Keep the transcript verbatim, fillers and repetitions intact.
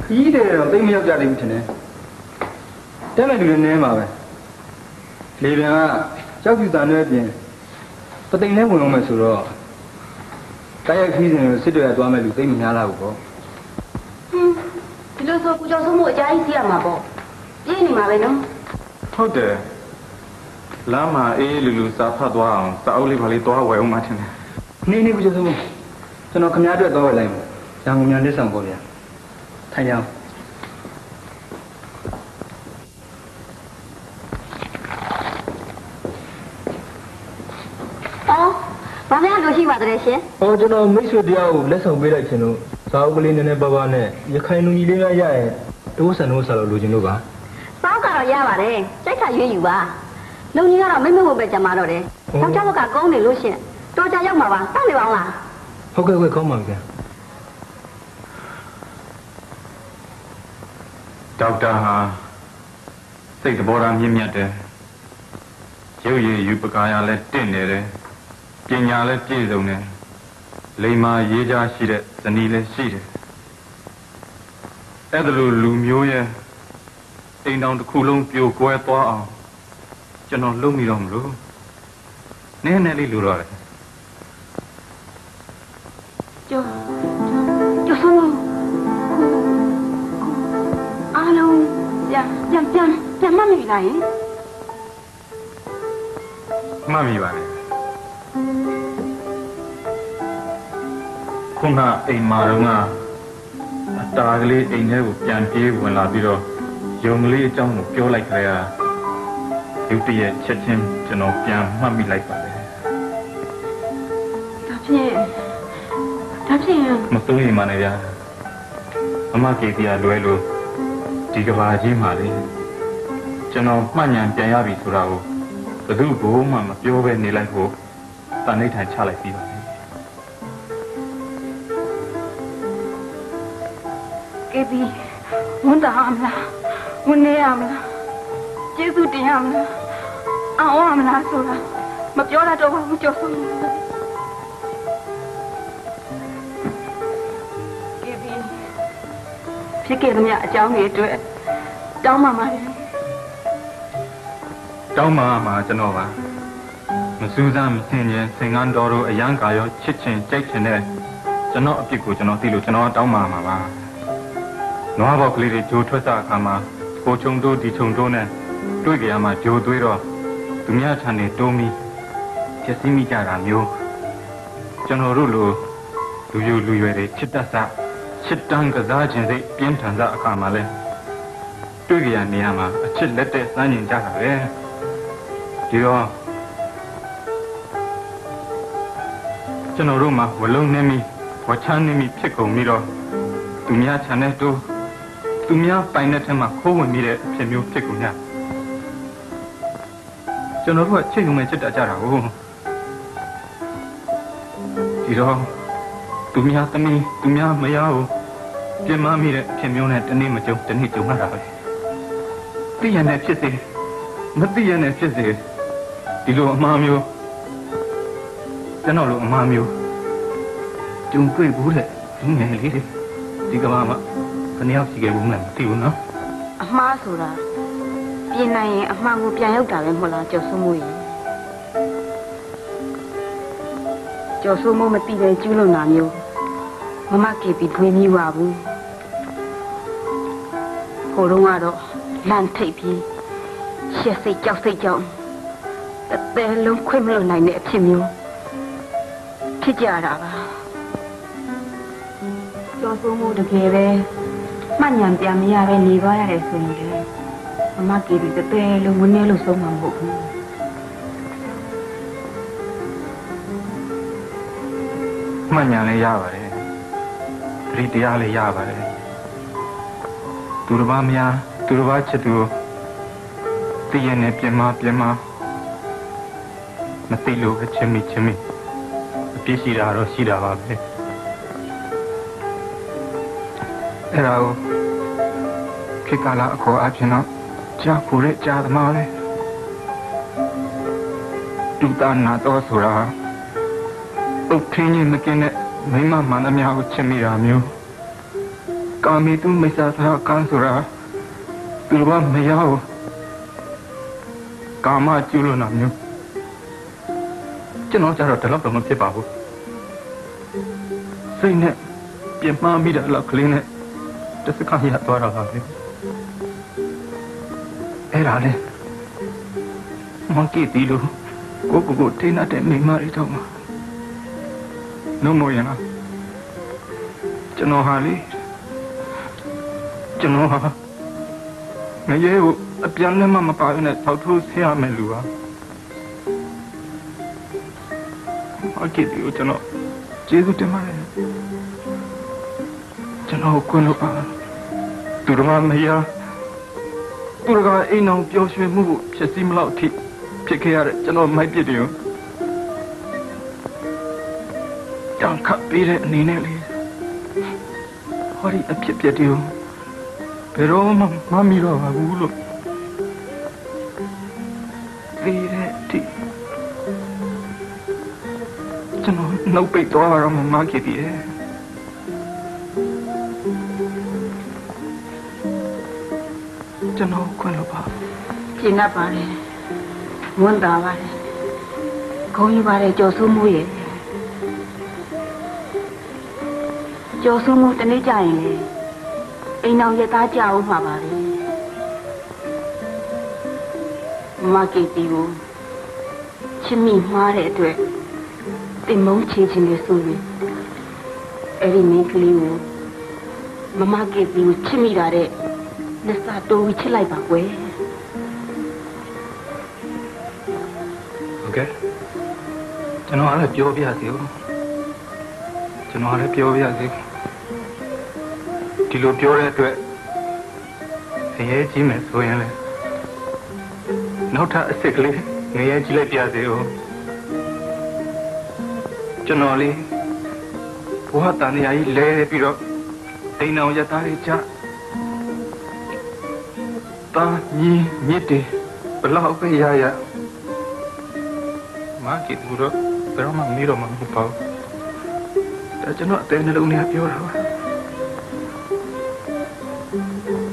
ကြီးတယ်တော့သိမရောက်ကြလိမ့်မယ်ထင်တယ်တက်မဲ့လူတွေနည်းမှာပဲလေပြန်ကကြောက်ပြူတန်တွေပြင်ပသိမ်နဲ့ဝင်လို့မယ်ဆိုတော့တိုက်ရိုက်ခီးစဉ်ကိုစစ်တွေကသွားမဲ့လူသိမများလာဘူးပေါ့ဟင်းဒီလိုဆိုကိုကြောက်ဆုံးမှုအကြာကြီးစီးရမှာပေါ့ပြင်းနေမှာပဲနော်ဟုတ်တယ်လမ်းမှာအေးလူလူစာဖတ်သွားအောင်စာအုပ်လေးပါလေးသွားဝယ်အောင်မှထင်တယ်နေနေကိုကြောက်ဆုံးမှုကျွန်တော်ခမည်းအတွက်သွားဝယ်လိုက်မယ်ရန်ကုန်မြန်လက်ဆောင်ပေါ့ဗျာထိုင်ရအောင်ဘာများလို့ရှိပါတဲ့ရှင်ဟောကျွန်တော်မိတ်ဆွေတရားကိုလက်ဆောင်ပေးလိုက်ခြင်းလို့စာအုပ်ကလေးနည်းနည်းပါးပါးနဲ့ရခိုင်လူကြီးလေးများရရင်တိုးဆန်တိုးဆန်လို့လိုချင်လို့ပါစာအုပ်ကတော့ရပါတယ်စိတ်ခါရွေးယူပါလုံကြီးကတော့မိမ့်မဟုတ်ပဲကြမှာတော့တယ်ယောက်ျားဘက်ကကုန်းနေလို့ရှင်တော်ကြရောက်မှာပါစောင့်နေပါအောင်လားဟုတ်ကဲ့ဟုတ်ကောင်းပါဗျာဒေါက်တာဟာစိတ်သဘောထားမြင့်မြတ်တယ်ရုပ်ရည်ယူပကာရလည်းတင့်နေတယ်ပညာလည်းပြည့်စုံတယ်လိမ္မာရေးကြားရှိတဲ့ဇနီးလည်းရှိတယ်အဲ့ဒါလိုလူမျိုးရဲ့အိမ်တော်တစ်ခုလုံးပြိုကွဲသွားအောင်ကျွန်တော်လုပ်မိတော့မလို့နည်းနည်းလေးလူတော့တယ်ကျော်ကျော်ဆုံးအားလုံးပြန်ပြန်ပြန်ပြန်မမိလိုက်ရင်မှတ်မိပါလေခုနအိမ်မာတော့ကအတားကလေးအိမ်ထဲကိုပြန်ပြေးဝင်လာပြီးတော့ယုံကလေးအကြောင်းကိုပြောလိုက်ကြရရုပ်တရက်ချက်ချင်းကျွန်တော်ပြန်မှတ်မိလိုက်ပါလေဒါဖြင့်ဒါဖြင့်မစိုးရိမ်ပါနဲ့ဗျာအမကေတီယာလွဲလို့ဒီကဘာကြီးမှာလေကျွန်တော်မှတ်ဉာဏ်ပြန်ရပြီဆိုတာကိုဘယ်သူ့ဘိုးမှမပြောဘဲနေလိုက်ဖို့တန်ဋိဌာန်ချလိုက်ပြီးပါလေကေတီဝန်တာမလားဝန်နေရမလားကျေးဇူးတင်ရမလားအောင်ရမလားဆိုတာမပြောတတ်တော့ဘူးကြောက်ဆုံးကေတီဖြစ်ခဲ့သမျှအကြောင်းတွေအတွက်တောင်းပါပါတယ်တောင်းပါမှာကျွန်တော်ပါမစူးစမ်းမစင်ရင်စင်ကန်းတော်တို့အရန်ကာရောချစ်ချင်ကြိုက်ချင်တဲ့ကျွန်တော်အပြစ်ကိုကျွန်တော်သိလို့ကျွန်တော်တောင်းပါမှာပါနွားပေါက်ကလေးတွေဂျိုးထွက်စားအခါမှာကိုချုံတို့ဒီချုံတို့နဲ့တွေ့ကြရမှာဂျိုးသွေးတော့သူများထံနေတုံးပြီးဖြစ်စီမိကြတာမျိုးကျွန်တော်တို့လိုလူယူလူရွယ်တွေချစ်တတ်စားချစ်တန်းကစားခြင်းစိတ်ပြင်းထန်စားအခါမှာလဲတွေ့ကြရနေရမှာအချစ်လက်တဲ့စမ်းကျင်ကြတာပဲဒီတော့ကျွန်တော်တို့မှာဝလုံးနေမိဝချမ်းနေမိဖြစ်ကုန်ပြီးတော့သူများခြံတဲ့တို့သူများပိုင်တဲ့ထက်မှာခိုးဝင်မိတဲ့အဖြစ်မျိုးဖြစ်ကုန်ကြကျွန်တော်တို့ကချစ်ရုံနဲ့ချစ်တတ်ကြတာကိုဒီတော့သူများသမီးသူများမယားကိုပြင်မမိတဲ့အဖြစ်မျိုးနဲ့တနေ့မကြုံတနေ့ကြုံရတာပဲသိရတဲ့ဖြစ်စေမသိရတဲ့ဖြစ်စေဒီလိုအမှားမျိုးကျွန်တော်လိုအမှားမျိုးကြုံတွေ့ဘူးတဲ့လူငယ်လေးတွေဒီကမ္ဘာမှာဘယ်နှယောက်ရှိခဲ့ဘူးမလဲမသိဘူးနော်အမှားဆိုတာပြင်နိုင်ရင်အမှားကိုပြန်ရောက်တာပဲမဟုတ်လားကျော်စိုးမိုးကြီးကျော်စိုးမိုးမသိပဲကျူးလွန်တာမျိုးမမကေပြီးတွေးမိပါဘူးဟိုတုန်းကတော့လန့်ထိပ်ပြီးရှက်စိတ်ကြောက်စိတ်ကြောင့်အသေးလုံးခွင့်မလို့နိုင်တဲ့အဖြစ်မျိုးဖြစ်ကြတာပါကျော်စိုးမိုးတကယ်ပဲမှတ်ဉာဏ်ပြန်မရပဲနေသွားရတယ်ဆိုရင်လေမမကေပြီးတသေးလုံးဝင်းနေလို့ဆုံးမှာမဟုတ်ဘူးမှတ်ဉာဏ်လည်းရပါတယ်သတိတရားလည်းရပါတယ်သူတစ်ပါးများသူတစ်ပါးချစ်သူသိရနဲ့ပြင်မပြင်မမသိလို့ပဲချင်မိချင်မိအပြစ်ရှိတာတော့ရှိတာပါပဲအဲ့ဒါကိုခေတ်ကာလအခေါ်အပြင်တော့ကြားဖို့တဲ့ကြားသမားလဲတူတာနာတော့ဆိုတာပုတ်ထင်းကြီးမကင်းတဲ့မိမမှန်အများကိုချစ်မိတာမျိုးကာမီသူမိစ္ဆာသာကန်းဆိုတာသူတို့ကမရဘူးကာမကျူးလွန်တာမျိုးကျွန်တော်ကြတော့ဒီလောက်တော့မဖြစ်ပါဘူးစိတ်နဲ့ပြင်းမှားမိတာလောက်ကလေးနဲ့တစ်စက္ကန့်ရသွားတာပါပဲအဲ့ဒါလေမကီတီလိုကိုကိုကိုထိနေတဲ့မိမတွေတော့မှာနှုတ်မရလားကျွန်တော်ဟာလေကျွန်တော်ဟာငရဲကိုအပြန်နဲ့မှမပါရနဲ့ထောက်ထိုးဆရမယ်လူပါမကီတီကိုကျွန်တော်ကျေးဇူးတင်ပါတယ်ကျွန်တော်ကိုလို့ပါသူတို့မရသူတို့ကအိမ်အောင်ပျော်ရွှင်မှုကိုဖြစ်စီမလို့အထိဖြစ်ခဲ့ရတဲ့ကျွန်တော်မိုက်ပြစ်တယ်ကိုတောင်ခပ်ပေးတဲ့အနေနဲ့လေဟောဒီအဖြစ်ပြက်တယ်ကိုဘယ်တော့မှမမီတော့ပါဘူးလို့ဒီတဲ့ဒီကျွန်တော်နှုတ်ပိတ်သွားတော့မှမခဲ့ပြီကျွန်တော်ခွင့်လို့ပါကျင်းတ်ပါတယ်ဝန်တာပါတယ်ခုံးယူပါတယ်ကြော်ဆိုးမှုရဲ့ကြော်ဆိုးမှုတနေ့ကြရင်လေအိမ်အောင်ရသားကြအောင်မှာပါလေမကီတီကိုချစ်မိမှားတဲ့အတွက်တင်မုန်းချေချင်တယ်ဆိုရင်အဲ့ဒီမင်းကလေးကိုမမကီတီကိုချစ်မိတာတဲ့လက်စာတိုးပြီးချစ်လိုက်ပါကွယ်ဟုတ်ကဲ့ကျွန်တော်လည်းပြောပြစီဦးကျွန်တော်လည်းပြောပြစီဒီလိုပြောတဲ့အတွက်ငရဲကြီးမယ်ဆိုရင်လေနောက်ထပ်အစ်စ်ကလေးငရဲကြီးလိုက်ပြစီဦးကျွန်တော်လေးဘဝတန်ရာကြီးလဲပြီးတော့အိမ်အောင်ရသားတွေချတာညီမြစ်တယ်ဘလောက်ပဲရရမကီတူတော့ဘယ်တော့မှမီးတော့မှမပေါ့ဒါကျွန်တော်အသေးနှလုံးနဲ့ပြောတာပါ